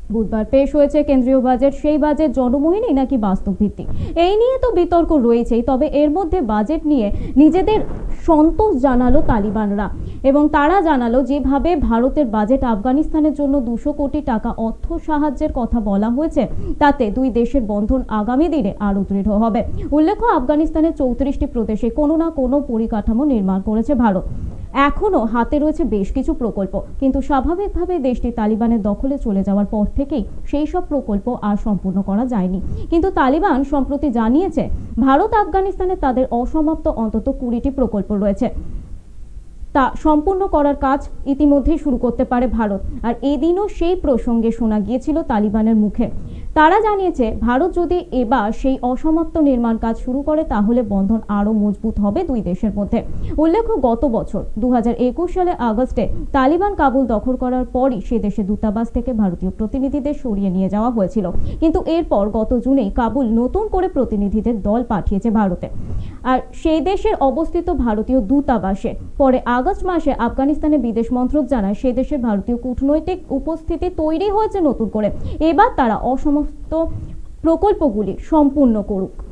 বুধবার পেশ হয়েছে কেন্দ্রীয় বাজেট। সেই বাজেট জনমোহিনী নাকি বাস্তব ভিত্তিক, এই নিয়ে তো বিতর্ক রয়েছেই। তবে এর মধ্যে বাজেট নিয়ে নিজেদের সন্তোষ জানালো তালিবানরা এবং তারা জানালো যেভাবে ভারতের বাজেট আফগানিস্তানের জন্য 200 কোটি টাকা অর্থ সাহায্যের কথা বলা হয়েছে, তাতে দুই দেশের বন্ধন আগামী দিনে আরো দৃঢ় হবে। উল্লেখ্য, আফগানিস্তানের 34টি প্রদেশে কোনো না কোনো পরিকাঠামো নির্মাণ করেছে ভারত। এখনো হাতে রয়েছে বেশ কিছু প্রকল্প, কিন্তু স্বাভাবিকভাবে দেশটি তালিবানের দখলে চলে যাওয়ার পর থেকেই সেই সব প্রকল্প আর সম্পূর্ণ করা যায়নি। কিন্তু তালিবান সম্প্রতি জানিয়েছে ভারত আফগানিস্তানে তাদের অসমাপ্ত অন্তত 20টি প্রকল্প রয়েছে, তা সম্পূর্ণ করার কাজ ইতিমধ্যেই শুরু করতে পারে ভারত। আর এদিনও সেই প্রসঙ্গে শোনা গিয়েছিল তালিবানের মুখে। তারা জানিয়েছে ভারত যদি এবার সেই অসমাপ্ত নির্মাণ কাজ শুরু করে তাহলে বন্ধন আরো মজবুত হবে দুই দেশের মধ্যে। উল্লেখ্য, গত বছর 2021 সালে আগস্টে তালিবান কাবুল দখল করার পরই সে দেশে দূতাবাস থেকে ভারতীয় প্রতিনিধিদের সরিয়ে নিয়ে যাওয়া হয়েছিল। কিন্তু এরপর গত জুনেই কাবুল নতুন করে প্রতিনিধিদের দল পাঠিয়েছে ভারতে, আর সেই দেশের অবস্থিত ভারতীয় দূতাবাসে। পরে আগস্ট মাসে আফগানিস্তানের বিদেশ মন্ত্রক জানায় সে দেশের ভারতীয় কূটনৈতিক উপস্থিতি তৈরি হয়েছে নতুন করে। এবার তারা অসমস্ত প্রকল্পগুলি সম্পূর্ণ করুক।